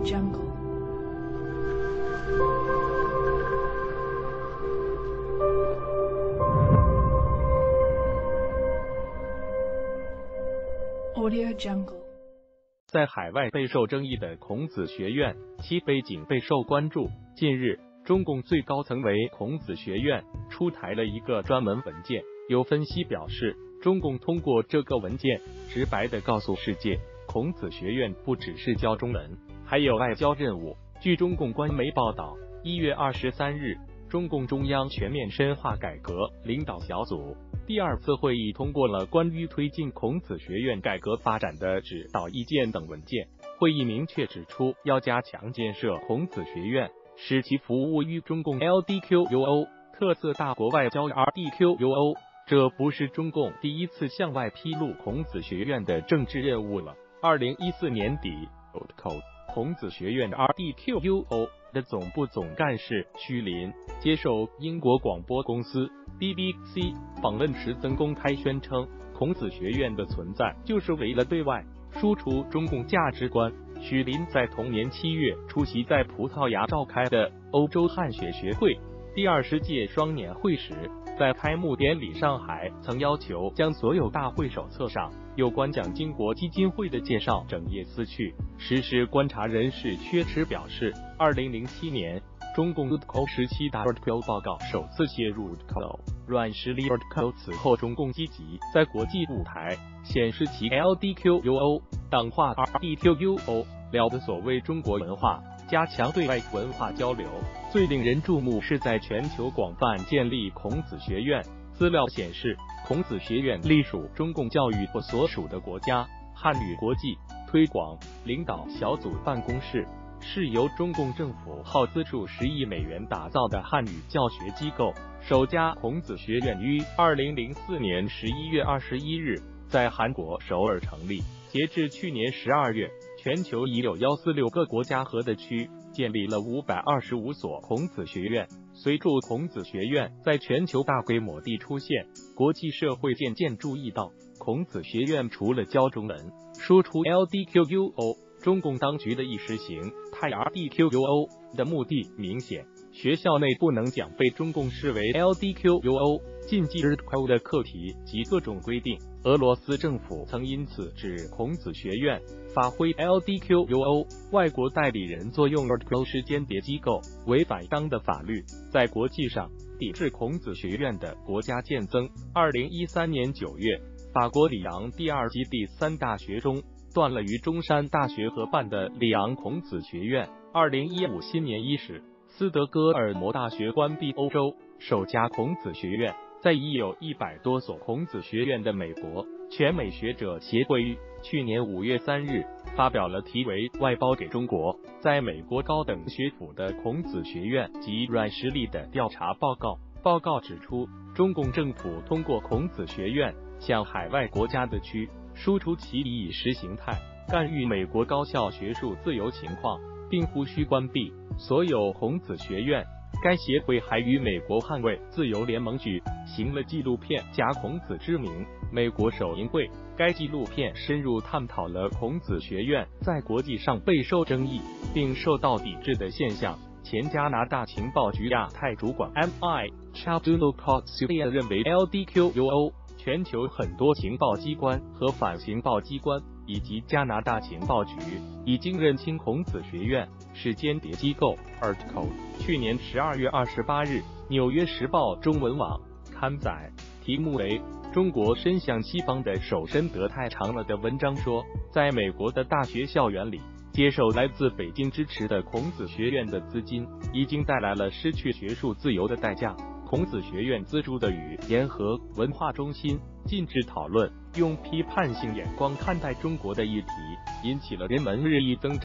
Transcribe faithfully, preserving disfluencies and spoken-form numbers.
Jungle. Audio Jungle. 在海外备受争议的孔子学院，其背景备受关注。近日，中共最高层为孔子学院出台了一个专门文件。有分析表示，中共通过这个文件，直白地告诉世界，孔子学院不只是教中文，还有外交任务。据中共官媒报道，一月二十三日，中共中央全面深化改革领导小组第二次会议通过了关于推进孔子学院改革发展的指导意见等文件。会议明确指出，要加强建设孔子学院，使其服务于中共 L D Q U O 特色大国外交 R D Q U O。这不是中共第一次向外披露孔子学院的政治任务了。二零一四年底，孔子学院 R D Q U O 的总部总干事徐林接受英国广播公司 B B C 访问时曾公开宣称，孔子学院的存在就是为了对外输出中共价值观。许林在同年七月出席在葡萄牙召开的欧洲汉学学会第二十届双年会时，在开幕典礼上还曾要求将所有大会手册上有关蒋经国基金会的介绍整页撕去。时事观察人士薛池表示，二零零七年中共十七大报告首次写入软实力。此后中共积极在国际舞台显示其 L D Q U O 党化 R D Q U O 了的所谓中国文化，加强对外文化交流。最令人注目是在全球广泛建立孔子学院。资料显示，孔子学院隶属中共教育部所属的国家汉语国际推广领导小组办公室，是由中共政府耗资数十亿美元打造的汉语教学机构。首家孔子学院于二零零四年十一月二十一日在韩国首尔成立。截至去年十二月，全球已有一百四十六个国家和地区建立了五百二十五所孔子学院。随着孔子学院在全球大规模地出现，国际社会渐渐注意到，孔子学院除了教中文，输出 L D Q U O， 中共当局的意识形态 R D Q U O 的目的明显。学校内不能讲被中共视为 L D Q U O 禁忌的课题及各种规定。俄罗斯政府曾因此指孔子学院发挥 L D Q U O 外国代理人作用是间谍机构，违反当的法律。在国际上，抵制孔子学院的国家渐增。二零一三年九月，法国里昂第二及第三大学中断了与中山大学合办的里昂孔子学院。二零一五新年伊始，斯德哥尔摩大学关闭欧洲首家孔子学院。在已有一百多所孔子学院的美国全美学者协会于去年五月三日发表了题为《外包给中国：在美国高等学府的孔子学院及软实力》的调查报告。报告指出，中共政府通过孔子学院向海外国家地区输出其意识形态，干预美国高校学术自由情况，并呼吁关闭所有孔子学院。该协会还与美国捍卫自由联盟举行了纪录片《假孔子之名》美国首映会。该纪录片深入探讨了孔子学院在国际上备受争议并受到抵制的现象。前加拿大情报局亚太主管 M I Chaduno Coxia 认为 L D Q U O 全球很多情报机关和反情报机关以及加拿大情报局已经认清孔子学院是间谍机构。Article 去年十二月二十八日，《纽约时报》中文网刊载题目为《中国伸向西方的手伸得太长了》的文章说，在美国的大学校园里，接受来自北京支持的孔子学院的资金，已经带来了失去学术自由的代价。孔子学院资助的语言和文化中心禁止讨论，用批判性眼光看待中国的议题，引起了人们日益增长